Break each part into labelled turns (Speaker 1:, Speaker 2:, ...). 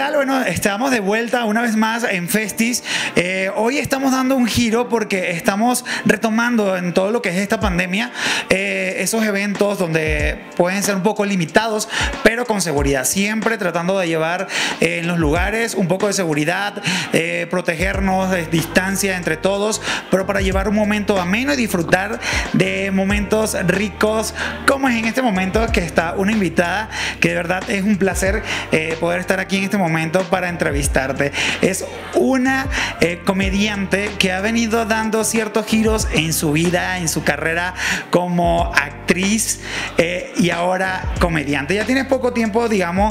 Speaker 1: tal? Bueno, estamos de vuelta una vez más en Festis. Hoy estamos dando un giro porque estamos retomando en todo lo que es esta pandemia esos eventos donde pueden ser un poco limitados, pero con seguridad. Siempre tratando de llevar en los lugares un poco de seguridad, protegernos de distancia entre todos, pero para llevar un momento ameno y disfrutar de momentos ricos, como es en este momento que está una invitada que de verdad es un placer poder estar aquí en este momento para entrevistarte. Es una comediante que ha venido dando ciertos giros en su vida, en su carrera como actriz y ahora comediante. Ya tienes poco tiempo, digamos,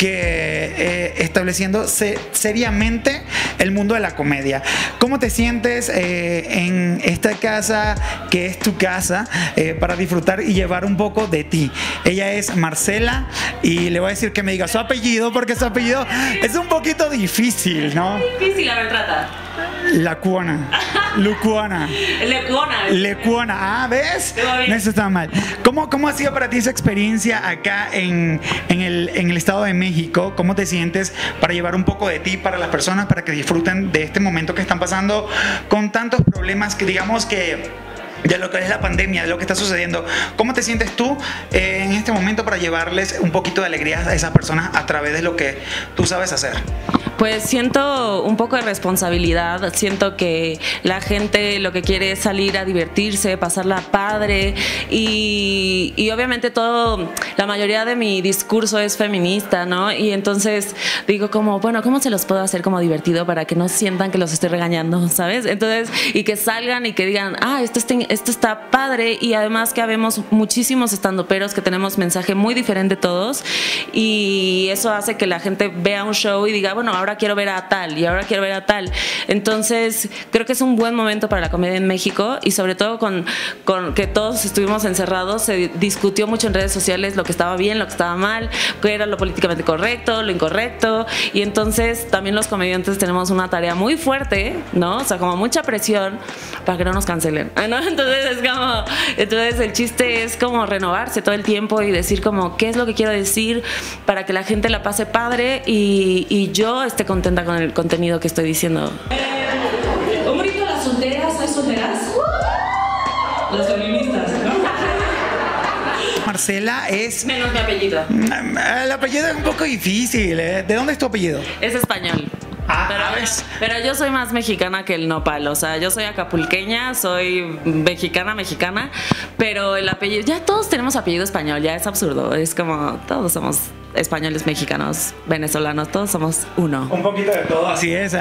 Speaker 1: que estableciendo seriamente el mundo de la comedia. ¿Cómo te sientes en esta casa que es tu casa para disfrutar y llevar un poco de ti? Ella es Marcela y le voy a decir que me diga su apellido porque su apellido es un poquito difícil, ¿no?
Speaker 2: Difícil, a ver, trata.
Speaker 1: Lacuona. Lucuana.
Speaker 2: Lecuona.
Speaker 1: Lecuona. Ah, ¿ves? No, eso está mal. ¿Cómo ha sido para ti esa experiencia acá en el Estado de México? ¿Cómo te sientes para llevar un poco de ti para las personas, para que disfruten de este momento que están pasando con tantos problemas que digamos que de lo que es la pandemia, de lo que está sucediendo? ¿Cómo te sientes tú en este momento para llevarles un poquito de alegría a esas personas a través de lo que tú sabes hacer?
Speaker 2: Pues siento un poco de responsabilidad, siento que la gente lo que quiere es salir a divertirse, pasarla padre y obviamente la mayoría de mi discurso es feminista, ¿no? Y entonces digo como, bueno, ¿cómo se los puedo hacer como divertido para que no sientan que los estoy regañando, ¿sabes? Entonces, y que salgan y que digan, esto está padre, y además que habemos muchísimos estandoperos que tenemos mensaje muy diferente todos y eso hace que la gente vea un show y diga, bueno, ahora quiero ver a tal y ahora quiero ver a tal. Entonces creo que es un buen momento para la comedia en México y sobre todo con que todos estuvimos encerrados, se discutió mucho en redes sociales lo que estaba bien, lo que estaba mal, qué era lo políticamente correcto, lo incorrecto, y entonces también los comediantes tenemos una tarea muy fuerte, ¿no? O sea, como mucha presión para que no nos cancelen, ¿no? Entonces el chiste es como renovarse todo el tiempo y decir como qué es lo que quiero decir para que la gente la pase padre y yo esté contenta con el contenido que estoy diciendo.
Speaker 3: Un grito a las solteras, ¿hay solteras? Las feministas, ¿no?
Speaker 1: Marcela es...
Speaker 2: Menos mi apellido.
Speaker 1: El apellido es un poco difícil, ¿eh? ¿De dónde es tu apellido?
Speaker 2: Es español. Pero yo soy más mexicana que el nopal, o sea, yo soy acapulqueña, soy mexicana, pero el apellido, ya todos tenemos apellido español, ya es absurdo, es como todos somos españoles, mexicanos, venezolanos, todos somos uno. Un
Speaker 1: poquito de todo, así es.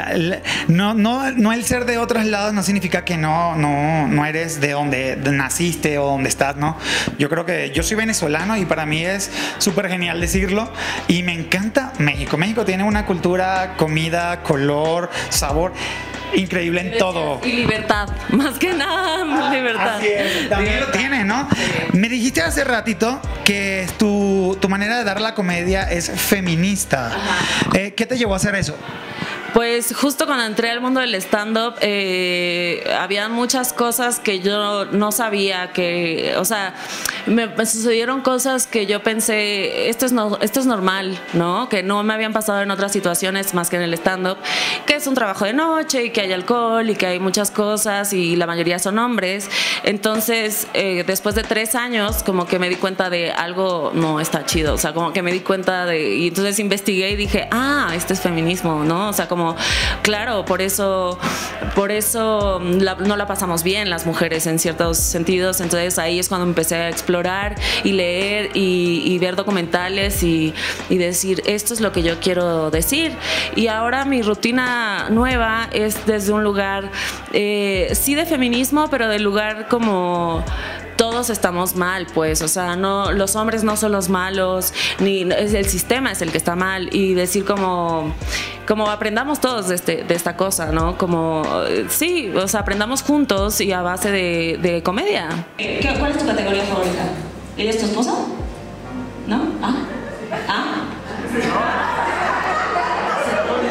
Speaker 1: No el ser de otros lados no significa que no eres de donde naciste o donde estás, ¿no? Yo creo que yo soy venezolano y para mí es súper genial decirlo y me encanta México. México tiene una cultura, comida, color, sabor increíble en todo.
Speaker 2: Y libertad, más que nada, libertad.
Speaker 1: Así es, también lo tiene, ¿no? Me dijiste hace ratito que tu manera de dar la comedia es feminista. ¿Qué te llevó a hacer eso?
Speaker 2: Pues justo cuando entré al mundo del stand-up había muchas cosas que yo no sabía, o sea, me sucedieron cosas que yo pensé, esto es normal, ¿no? Que no me habían pasado en otras situaciones más que en el stand-up, que es un trabajo de noche y que hay alcohol y que hay muchas cosas y la mayoría son hombres. Entonces, después de 3 años, como que me di cuenta de algo no está chido, o sea, como que me di cuenta y entonces investigué y dije, este es feminismo, ¿no? O sea, como claro, por eso no la pasamos bien las mujeres en ciertos sentidos. Entonces ahí es cuando empecé a explorar y leer y ver documentales y decir, esto es lo que yo quiero decir. Y ahora mi rutina nueva es desde un lugar sí de feminismo, pero del lugar como todos estamos mal, pues, o sea, no, los hombres no son los malos, ni el sistema es el que está mal, y decir como aprendamos todos de esta cosa, ¿no? Como, sí, o sea, aprendamos juntos y a base de comedia.
Speaker 3: ¿Cuál es tu categoría favorita? ¿Ella es tu esposa? ¿No?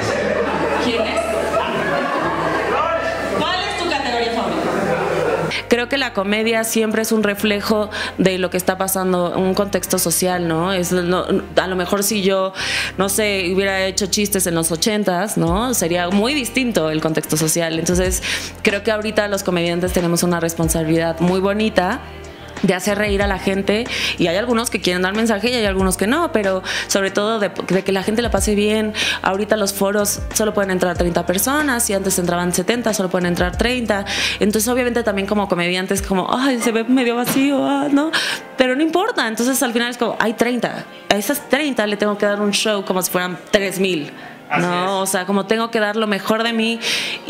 Speaker 3: ¿Quién es? ¿Cuál es tu categoría favorita?
Speaker 2: creo que la comedia siempre es un reflejo de lo que está pasando, un contexto social, ¿no? A lo mejor si yo, no sé, hubiera hecho chistes en los 80s, ¿no? Sería muy distinto el contexto social. Entonces, creo que ahorita los comediantes tenemos una responsabilidad muy bonita de hacer reír a la gente, y hay algunos que quieren dar mensaje y hay algunos que no, pero sobre todo de que la gente la pase bien. Ahorita los foros solo pueden entrar 30 personas, y antes entraban 70, solo pueden entrar 30. Entonces obviamente también como comediantes como, ay, se ve medio vacío, ¿no? Pero no importa, entonces al final es como, hay 30, a esas 30 le tengo que dar un show como si fueran 3000. No, o sea, como tengo que dar lo mejor de mí,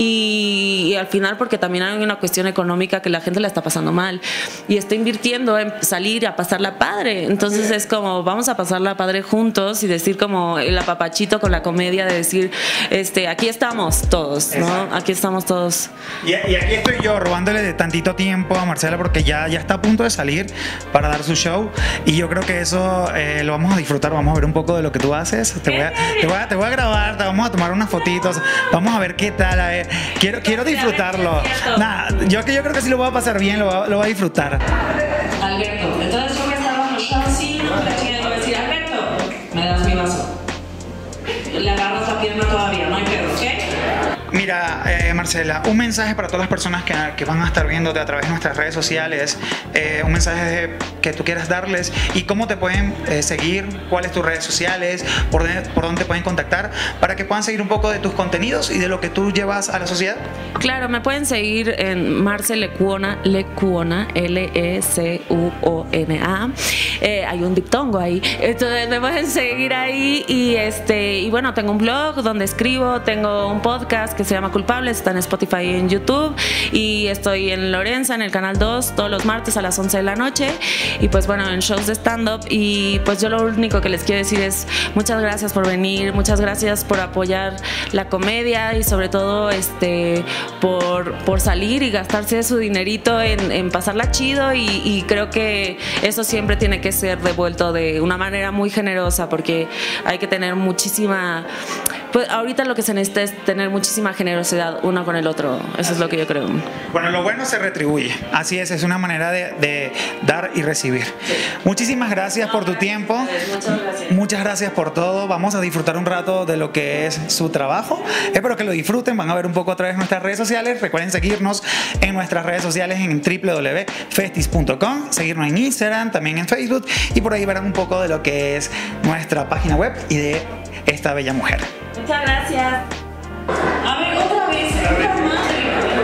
Speaker 2: y al final, porque también hay una cuestión económica que la gente la está pasando mal y está invirtiendo en salir a pasarla padre. Entonces es como, vamos a pasarla padre juntos y decir como el apapachito con la comedia de decir, aquí estamos todos, ¿no? Exacto. Aquí estamos todos.
Speaker 1: Y aquí estoy yo robándole de tantito tiempo a Marcela, porque ya está a punto de salir para dar su show, y yo creo que eso lo vamos a disfrutar. Vamos a ver un poco de lo que tú haces. Te voy a grabar, vamos a tomar unas fotitos, vamos a ver qué tal. A ver, quiero disfrutarlo. Nada, yo creo que sí lo voy a pasar bien, lo voy a disfrutar.
Speaker 3: Alberto, entonces yo me estaba en los shows, sí, la chica le va a decir, Alberto, me das mi vaso. Le agarras la pierna todavía, no hay pedo, ¿ok?
Speaker 1: Mira, Marcela, un mensaje para todas las personas que van a estar viéndote a través de nuestras redes sociales, un mensaje que tú quieras darles, y cómo te pueden seguir, cuáles tus redes sociales, por dónde te pueden contactar, para que puedan seguir un poco de tus contenidos y de lo que tú llevas a la sociedad.
Speaker 2: Claro, me pueden seguir en Marce Lecuona, Lecuona, L-E-C-U-O-N-A. Hay un diptongo ahí, entonces me pueden seguir ahí, y bueno, tengo un blog donde escribo, tengo un podcast que se llama Culpables, está en Spotify y en YouTube, y estoy en Lorenza, en el Canal 2, todos los martes a las 11 de la noche, y pues bueno, en shows de stand-up. Y pues yo lo único que les quiero decir es muchas gracias por venir, muchas gracias por apoyar la comedia, y sobre todo por salir y gastarse su dinerito en pasarla chido, y creo que eso siempre tiene que ser devuelto de una manera muy generosa, porque hay que tener muchísima, pues ahorita lo que se necesita es tener muchísima generosidad uno con el otro. Eso es lo que yo creo.
Speaker 1: Bueno, lo bueno se retribuye. Así es una manera de dar y recibir. Sí. Muchísimas gracias por tu tiempo.
Speaker 2: Muchas gracias.
Speaker 1: Muchas gracias por todo. Vamos a disfrutar un rato de lo que es su trabajo. Espero que lo disfruten. Van a ver un poco a través de nuestras redes sociales. Recuerden seguirnos en nuestras redes sociales en www.festis.com, seguirnos en Instagram, también en Facebook, y por ahí verán un poco de lo que es nuestra página web y de esta bella mujer.
Speaker 2: Muchas gracias.
Speaker 3: A ver, otra vez, puta madre.